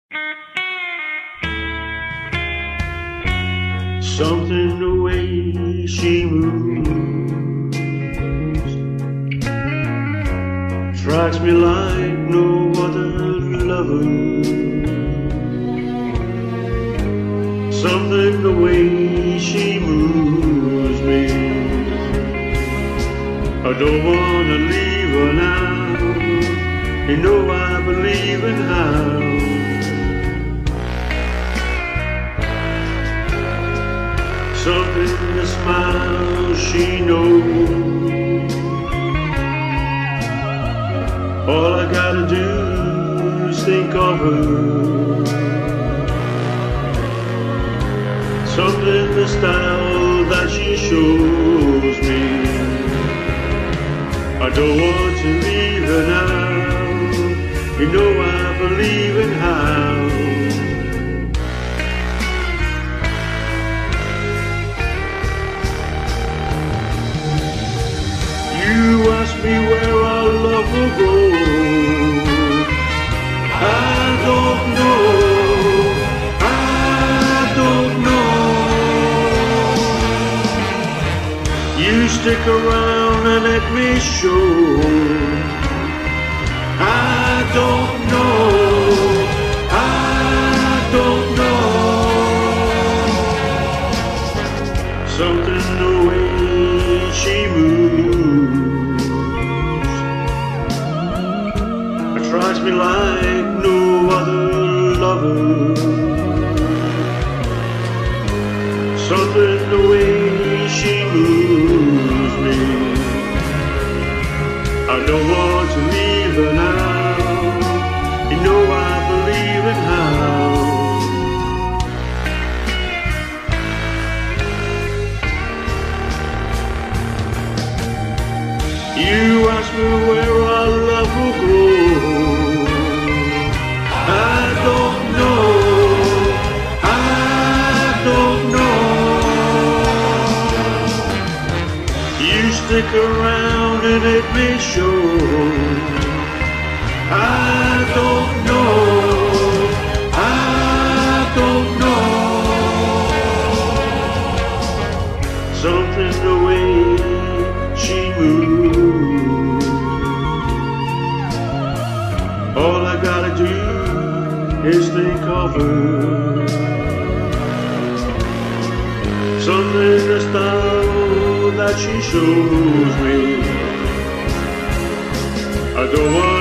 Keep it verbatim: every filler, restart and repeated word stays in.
Something the way she moves strikes me like no other lover. Something the way she moves me, I don't wanna leave her now. You know I believe in how something in the smile she knows. All I gotta do is think of her. Something in the style that she shows me, I don't want to leave her now. You know I believe in how you ask me where our love will go. I don't know, I don't know. You stick around and let me show. I don't know, I don't know. Something the way she moves attracts me like no other lover. Something the way she moves me, I don't want to leave her now. You know I believe in how you ask me where our love will grow. I don't know, I don't know. You stick around and it may show. I don't know, I don't know. Something the way she moves, all I gotta do is think of her. Something in the style that she shows me, I don't want